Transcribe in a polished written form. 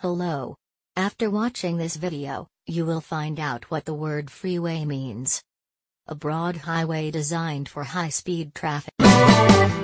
Hello. After watching this video, you will find out what the word freeway means. A broad highway designed for high-speed traffic.